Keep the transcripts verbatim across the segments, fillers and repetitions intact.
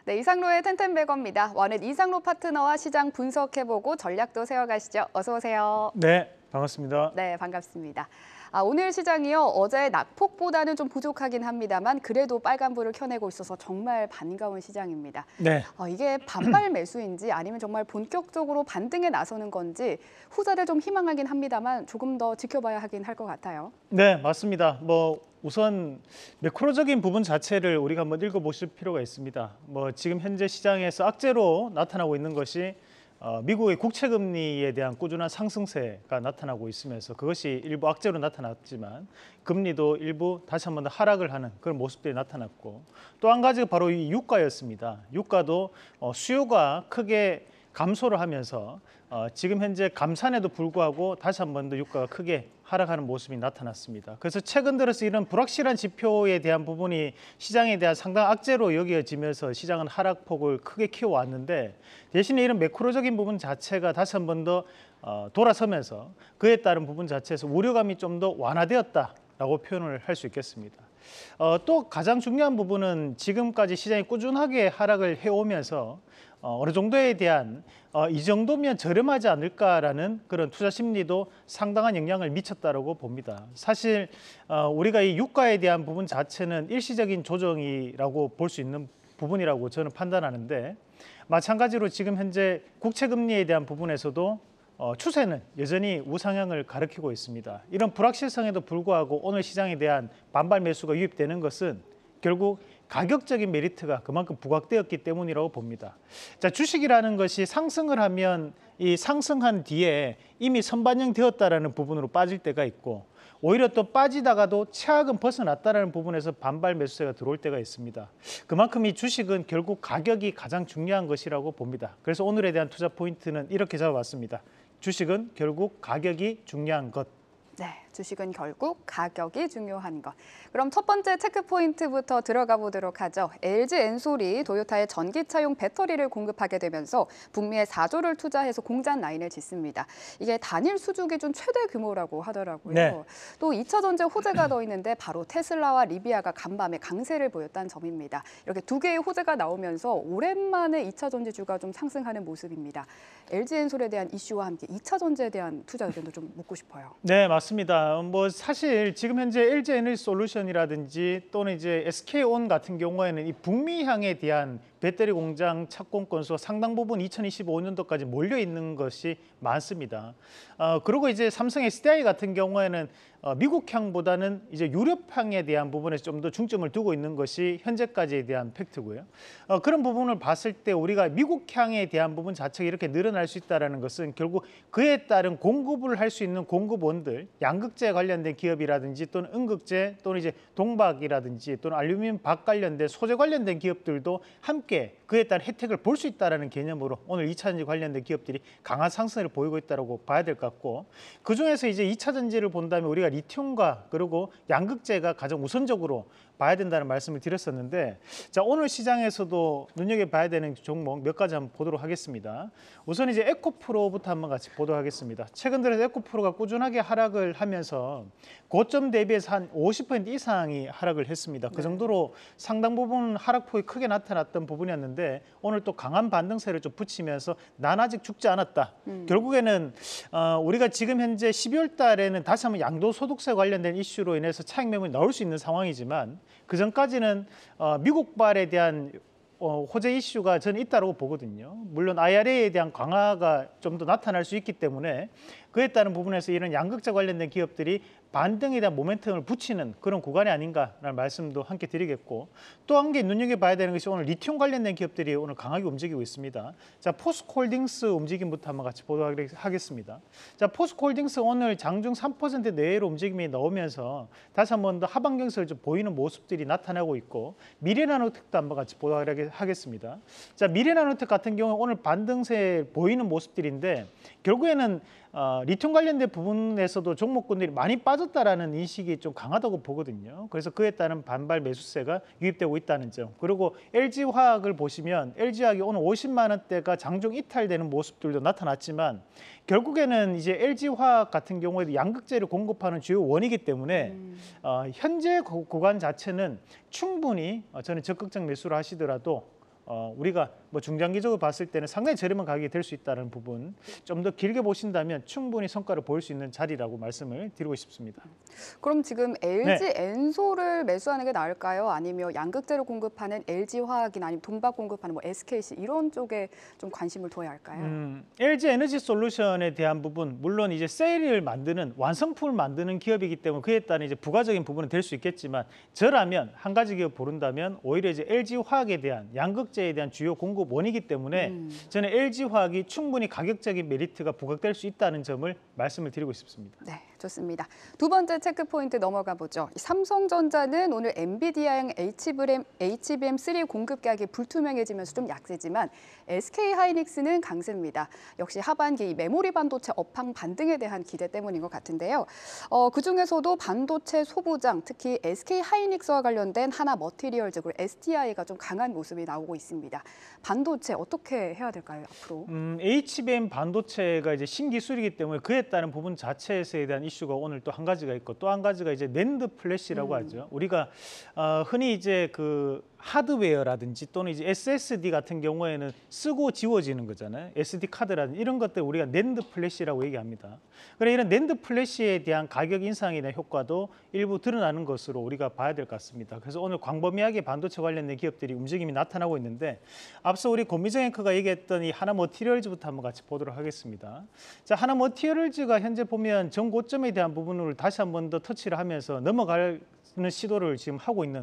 네, 이상로의 텐텐베거입니다. 원은 이상로 파트너와 시장 분석해보고 전략도 세워가시죠. 어서 오세요. 네, 반갑습니다. 네, 반갑습니다. 아, 오늘 시장이요. 어제 낙폭보다는 좀 부족하긴 합니다만 그래도 빨간불을 켜내고 있어서 정말 반가운 시장입니다. 네. 어, 이게 반발 매수인지 아니면 정말 본격적으로 반등에 나서는 건지 후자를 좀 희망하긴 합니다만 조금 더 지켜봐야 하긴 할 것 같아요. 네, 맞습니다. 뭐 우선 매크로적인 부분 자체를 우리가 한번 읽어보실 필요가 있습니다. 뭐 지금 현재 시장에서 악재로 나타나고 있는 것이 어, 미국의 국채 금리에 대한 꾸준한 상승세가 나타나고 있으면서 그것이 일부 악재로 나타났지만 금리도 일부 다시 한번 더 하락을 하는 그런 모습들이 나타났고, 또 한 가지가 바로 이 유가였습니다. 유가도 어, 수요가 크게 감소를 하면서 어, 지금 현재 감산에도 불구하고 다시 한 번 더 유가가 크게 하락하는 모습이 나타났습니다. 그래서 최근 들어서 이런 불확실한 지표에 대한 부분이 시장에 대한 상당한 악재로 여겨지면서 시장은 하락폭을 크게 키워왔는데, 대신에 이런 매크로적인 부분 자체가 다시 한 번 더 어, 돌아서면서 그에 따른 부분 자체에서 우려감이 좀 더 완화되었다라고 표현을 할 수 있겠습니다. 어, 또 가장 중요한 부분은 지금까지 시장이 꾸준하게 하락을 해오면서 어, 어느 정도에 대한 어, 이 정도면 저렴하지 않을까라는 그런 투자 심리도 상당한 영향을 미쳤다고 봅니다. 사실 어, 우리가 이 유가에 대한 부분 자체는 일시적인 조정이라고 볼 수 있는 부분이라고 저는 판단하는데, 마찬가지로 지금 현재 국채 금리에 대한 부분에서도 어, 추세는 여전히 우상향을 가리키고 있습니다. 이런 불확실성에도 불구하고 오늘 시장에 대한 반발 매수가 유입되는 것은 결국 가격적인 메리트가 그만큼 부각되었기 때문이라고 봅니다. 자, 주식이라는 것이 상승을 하면 이 상승한 뒤에 이미 선반영되었다라는 부분으로 빠질 때가 있고, 오히려 또 빠지다가도 최악은 벗어났다라는 부분에서 반발 매수세가 들어올 때가 있습니다. 그만큼 이 주식은 결국 가격이 가장 중요한 것이라고 봅니다. 그래서 오늘에 대한 투자 포인트는 이렇게 잡아봤습니다. 주식은 결국 가격이 중요한 것. 네, 주식은 결국 가격이 중요한 것. 그럼 첫 번째 체크 포인트부터 들어가 보도록 하죠. 엘지 엔솔이 도요타의 전기차용 배터리를 공급하게 되면서 북미에 사조를 투자해서 공장 라인을 짓습니다. 이게 단일 수주 기준 최대 규모라고 하더라고요. 네. 또 이 차 전지 호재가 더 있는데 바로 테슬라와 리비아가 간밤에 강세를 보였다는 점입니다. 이렇게 두 개의 호재가 나오면서 오랜만에 이 차 전지주가 좀 상승하는 모습입니다. 엘지 엔솔에 대한 이슈와 함께 이 차 전지에 대한 투자 의견도 좀 묻고 싶어요. 네, 맞습니다. 뭐 사실 지금 현재 엘지 에너지솔루션이라든지 또는 이제 에스케이온 같은 경우에는 이 북미향에 대한 배터리 공장 착공 건수가 상당 부분 이천이십오 년도까지 몰려 있는 것이 많습니다. 어, 그리고 이제 삼성 에스디아이 같은 경우에는 어, 미국향보다는 이제 유럽향에 대한 부분에서 좀 더 중점을 두고 있는 것이 현재까지에 대한 팩트고요. 어, 그런 부분을 봤을 때 우리가 미국향에 대한 부분 자체가 이렇게 늘어날 수 있다는 것은 결국 그에 따른 공급을 할 수 있는 공급원들, 양극재 관련된 기업이라든지 또는 음극재 또는 이제 동박이라든지 또는 알루미늄 박 관련된 소재 관련된 기업들도 함께 그에 따른 혜택을 볼 수 있다는 개념으로 오늘 이 차 전지 관련된 기업들이 강한 상승을 보이고 있다고 봐야 될 것 같고, 그중에서 이제 이 차 전지를 본다면 우리가 리튬과 그리고 양극재가 가장 우선적으로 봐야 된다는 말씀을 드렸었는데, 자, 오늘 시장에서도 눈여겨봐야 되는 종목 몇 가지 한번 보도록 하겠습니다. 우선 이제 에코프로부터 한번 같이 보도록 하겠습니다. 최근 들어서 에코프로가 꾸준하게 하락을 하면서 고점 대비해서 한 오십 퍼센트 이상이 하락을 했습니다. 그 정도로 상당 부분 하락폭이 크게 나타났던 부분이었는데 오늘 또 강한 반등세를 좀 붙이면서 난 아직 죽지 않았다. 음. 결국에는 어, 우리가 지금 현재 십이월 달에는 다시 한번 양도소득세 관련된 이슈로 인해서 차익 매물이 나올 수 있는 상황이지만 그 전까지는 어, 미국발에 대한 어, 호재 이슈가 저는 있다고 보거든요. 물론 아이알에이에 대한 강화가 좀 더 나타날 수 있기 때문에 그에 따른 부분에서 이런 양극재 관련된 기업들이 반등에 대한 모멘텀을 붙이는 그런 구간이 아닌가라는 말씀도 함께 드리겠고, 또 한 개 눈여겨봐야 되는 것이 오늘 리튬 관련된 기업들이 오늘 강하게 움직이고 있습니다. 자, 포스코홀딩스 움직임부터 한번 같이 보도록 하겠습니다. 자, 포스코홀딩스 오늘 장중 삼 퍼센트 내외로 움직임이 나오면서 다시 한번 더 하방 경색을 좀 보이는 모습들이 나타나고 있고, 미래나노텍도 한번 같이 보도록 하겠습니다. 자, 미래나노텍 같은 경우 오늘 반등세 보이는 모습들인데 결국에는 어, 리튬 관련된 부분에서도 종목군들이 많이 빠졌다라는 인식이 좀 강하다고 보거든요. 그래서 그에 따른 반발 매수세가 유입되고 있다는 점. 그리고 엘지화학을 보시면 엘지화학이 오늘 오십만 원대가 장중 이탈되는 모습들도 나타났지만 결국에는 이제 엘지화학 같은 경우에도 양극재를 공급하는 주요 원이기 때문에 음. 어, 현재 구간 자체는 충분히 어, 저는 적극적 매수를 하시더라도 어, 우리가 뭐 중장기적으로 봤을 때는 상당히 저렴한 가격이 될 수 있다는 부분 좀 더 길게 보신다면 충분히 성과를 보일 수 있는 자리라고 말씀을 드리고 싶습니다. 그럼 지금 엘지 엔솔을 매수하는 게 나을까요? 아니면 양극재를 공급하는 엘지화학이나 아니면 동박 공급하는 뭐 에스케이씨 이런 쪽에 좀 관심을 둬야 할까요? 음, 엘지 에너지 솔루션에 대한 부분, 물론 이제 셀을 만드는 완성품을 만드는 기업이기 때문에 그에 따른 이제 부가적인 부분은 될 수 있겠지만 저라면 한 가지 기업 고른다면 오히려 이제 엘지 화학에 대한 양극재에 대한 주요 공급 원이기 때문에 음. 저는 엘지 화학이 충분히 가격적인 메리트가 부각될 수 있다는 점을 말씀을 드리고 싶습니다. 네, 좋습니다. 두 번째 체크 포인트 넘어가 보죠. 삼성전자는 오늘 엔비디아형 에이치비엠, 에이치비엠 쓰리 공급 계약이 불투명해지면서 좀 약세지만 에스케이하이닉스는 강세입니다. 역시 하반기 이 메모리 반도체 업황 반등에 대한 기대 때문인 것 같은데요. 어, 그중에서도 반도체 소부장, 특히 에스케이하이닉스와 관련된 하나 머티리얼즈, 그리고 에스티아이가 좀 강한 모습이 나오고 있습니다. 반도체 어떻게 해야 될까요, 앞으로? 음, 에이치비엠 반도체가 이제 신기술이기 때문에 그에 따른 부분 자체에 대한 이슈가 오늘 또 한 가지가 있고 또 한 가지가 이제 낸드 플래시라고 음. 하죠. 우리가 어, 흔히 이제 그 하드웨어라든지 또는 이제 에스에스디 같은 경우에는 쓰고 지워지는 거잖아요. 에스디 카드라든지 이런 것들 우리가 낸드 플래시라고 얘기합니다. 그래 이런 낸드 플래시에 대한 가격 인상이나 효과도 일부 드러나는 것으로 우리가 봐야 될 것 같습니다. 그래서 오늘 광범위하게 반도체 관련된 기업들이 움직임이 나타나고 있는데 앞서 우리 권미정 앵커가 얘기했던 이 하나 머티리얼즈부터 한번 같이 보도록 하겠습니다. 자, 하나 머티리얼즈가 현재 보면 전고점에 대한 부분을 다시 한번 더 터치를 하면서 넘어갈 는 시도를 지금 하고 있는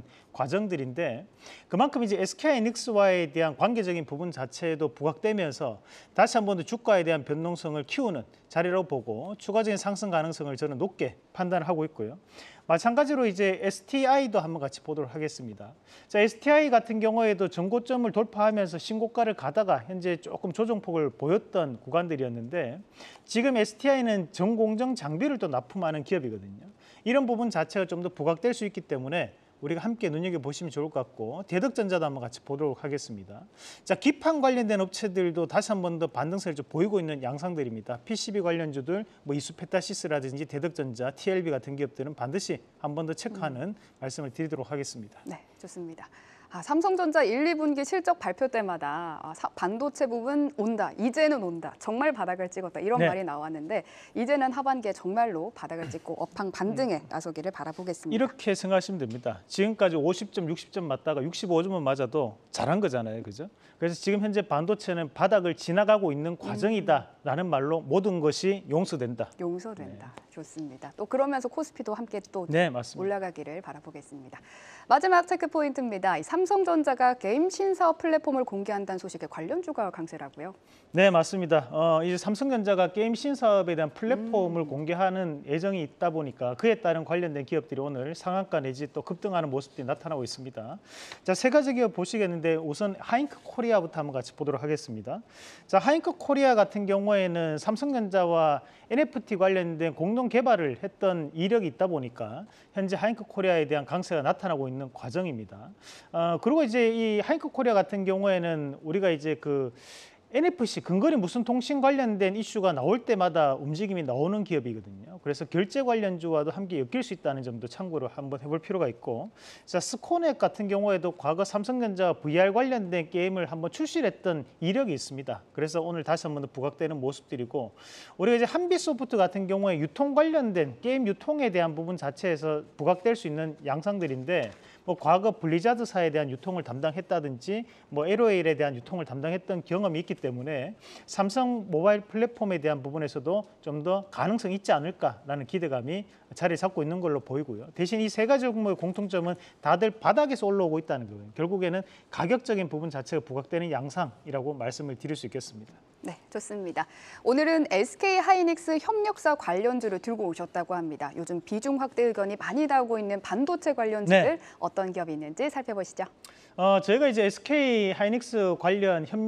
과정들인데 그만큼 이제 에스케이하이닉스와에 대한 관계적인 부분 자체도 부각되면서 다시 한 번 더 주가에 대한 변동성을 키우는 자리라고 보고 추가적인 상승 가능성을 저는 높게 판단을 하고 있고요. 마찬가지로 이제 에스티아이도 한번 같이 보도록 하겠습니다. 자, 에스티아이 같은 경우에도 전고점을 돌파하면서 신고가를 가다가 현재 조금 조정폭을 보였던 구간들이었는데 지금 에스티아이는 전공정 장비를 또 납품하는 기업이거든요. 이런 부분 자체가 좀 더 부각될 수 있기 때문에 우리가 함께 눈여겨보시면 좋을 것 같고 대덕전자도 한번 같이 보도록 하겠습니다. 자, 기판 관련된 업체들도 다시 한 번 더 반등세를 좀 보이고 있는 양상들입니다. 피시비 관련주들, 뭐 이수페타시스라든지 대덕전자, 티엘비 같은 기업들은 반드시 한 번 더 체크하는 음. 말씀을 드리도록 하겠습니다. 네, 좋습니다. 아, 삼성전자 일, 이 분기 실적 발표 때마다 아, 사, 반도체 부분 온다, 이제는 온다, 정말 바닥을 찍었다 이런 네. 말이 나왔는데 이제는 하반기에 정말로 바닥을 찍고 업황 반등에 나서기를 바라보겠습니다. 이렇게 생각하시면 됩니다. 지금까지 오십 점, 육십 점 맞다가 육십오 점은 맞아도 잘한 거잖아요, 그죠? 그래서 지금 현재 반도체는 바닥을 지나가고 있는 과정이다라는 말로 모든 것이 용서된다. 용서된다. 네. 좋습니다. 또 그러면서 코스피도 함께 또 네, 맞습니다. 올라가기를 바라보겠습니다. 마지막 체크 포인트입니다. 이 삼성전자가 게임 신사업 플랫폼을 공개한다는 소식에 관련주가 강세라고요? 네, 맞습니다. 어, 이제 삼성전자가 게임 신사업에 대한 플랫폼을 음. 공개하는 예정이 있다 보니까 그에 따른 관련된 기업들이 오늘 상한가 내지 또 급등하는 모습들이 나타나고 있습니다. 자, 세 가지 기업 보시겠는데 우선 하잉크 코리아부터 한번 같이 보도록 하겠습니다. 자, 하잉크 코리아 같은 경우에는 삼성전자와 엔에프티 관련된 공동 개발을 했던 이력이 있다 보니까 현재 하잉크 코리아에 대한 강세가 나타나고 있는 과정입니다. 어, 그리고 이제 이 하잉크 코리아 같은 경우에는 우리가 이제 그 엔에프씨 근거리 무슨 통신 관련된 이슈가 나올 때마다 움직임이 나오는 기업이거든요. 그래서 결제 관련주와도 함께 엮일 수 있다는 점도 참고로 한번 해볼 필요가 있고, 자, 스코넥 같은 경우에도 과거 삼성전자 브이알 관련된 게임을 한번 출시를 했던 이력이 있습니다. 그래서 오늘 다시 한번 더 부각되는 모습들이고, 우리가 이제 한빛소프트 같은 경우에 유통 관련된 게임 유통에 대한 부분 자체에서 부각될 수 있는 양상들인데, 뭐 과거 블리자드사에 대한 유통을 담당했다든지 뭐 엘오엘에 대한 유통을 담당했던 경험이 있기 때문에 삼성 모바일 플랫폼에 대한 부분에서도 좀 더 가능성이 있지 않을까라는 기대감이 자리 잡고 있는 걸로 보이고요. 대신 이 세 가지 종목의 공통점은 다들 바닥에서 올라오고 있다는 거예요. 결국에는 가격적인 부분 자체가 부각되는 양상이라고 말씀을 드릴 수 있겠습니다. 네, 좋습니다. 오늘은 에스케이하이닉스 협력사 관련주를 들고 오셨다고 합니다. 요즘 비중 확대 의견이 많이 나오고 있는 반도체 관련주들 네. 어떤 기업이 있는지 살펴보시죠. 어, 저희가 이제 에스케이하이닉스 관련 협력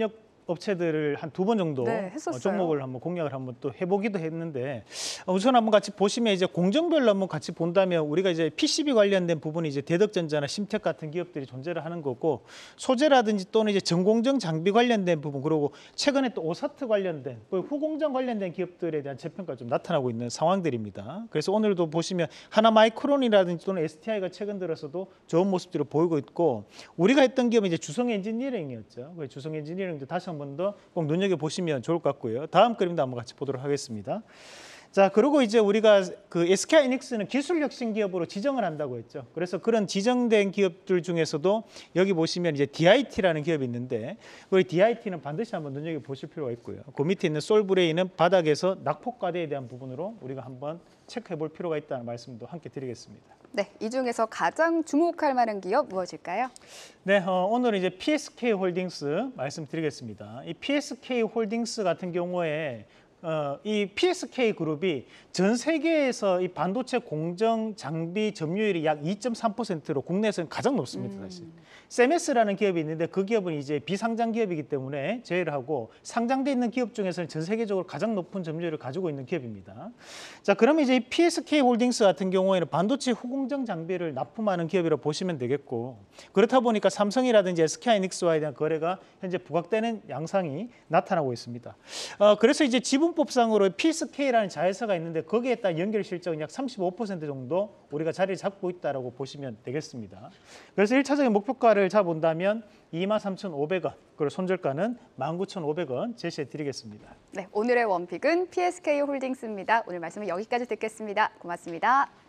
업체들을 한 두 번 정도 네, 어, 했었어요. 종목을 한번 공략을 한번 또 해보기도 했는데 어, 우선 한번 같이 보시면 이제 공정별로 한번 같이 본다면 우리가 이제 피씨비 관련된 부분이 이제 대덕전자나 심텍 같은 기업들이 존재를 하는 거고 소재라든지 또는 이제 전공정 장비 관련된 부분 그리고 최근에 또 오사트 관련된 그 후공정 관련된 기업들에 대한 재평가 좀 나타나고 있는 상황들입니다. 그래서 오늘도 보시면 하나마이크론이라든지 또는 에스티아이가 최근 들어서도 좋은 모습들을 보이고 있고 우리가 했던 기업은 이제 주성 엔지니어링이었죠. 그 주성 엔지니어링도 다시 한 번 더 꼭 눈여겨 보시면 좋을 것 같고요. 다음 그림도 한번 같이 보도록 하겠습니다. 자, 그리고 이제 우리가 그 에스케이하이닉스는 기술 혁신 기업으로 지정을 한다고 했죠. 그래서 그런 지정된 기업들 중에서도 여기 보시면 이제 디아이티라는 기업이 있는데 우리 디아이티는 반드시 한번 눈여겨 보실 필요가 있고요. 그 밑에 있는 솔브레인은 바닥에서 낙폭과대에 대한 부분으로 우리가 한번 체크해 볼 필요가 있다는 말씀도 함께 드리겠습니다. 네, 이 중에서 가장 주목할 만한 기업 무엇일까요? 네, 어, 오늘은 이제 피에스케이홀딩스 말씀드리겠습니다. 이 피에스케이홀딩스 같은 경우에 어, 이 피에스케이그룹이 전 세계에서 이 반도체 공정 장비 점유율이 약 이 점 삼 퍼센트로 국내에서는 가장 높습니다. 사실. 셈에스라는 기업이 있는데 그 기업은 이제 비상장 기업이기 때문에 제외를 하고 상장돼 있는 기업 중에서는 전 세계적으로 가장 높은 점유율을 가지고 있는 기업입니다. 자, 그러면 이제 이 피에스케이홀딩스 같은 경우에는 반도체 후공정 장비를 납품하는 기업이라고 보시면 되겠고 그렇다 보니까 삼성이라든지 에스케이하이닉스와에 대한 거래가 현재 부각되는 양상이 나타나고 있습니다. 어, 그래서 이제 지분법상으로 피에스케이라는 자회사가 있는데 거기에 따른 연결 실적은 약 삼십오 퍼센트 정도 우리가 자리를 잡고 있다고 보시면 되겠습니다. 그래서 일차적인 목표가를 잡아본다면 이만 삼천오백 원, 그리고 손절가는 만 구천오백 원 제시해 드리겠습니다. 네, 오늘의 원픽은 피에스케이홀딩스입니다. 오늘 말씀은 여기까지 듣겠습니다. 고맙습니다.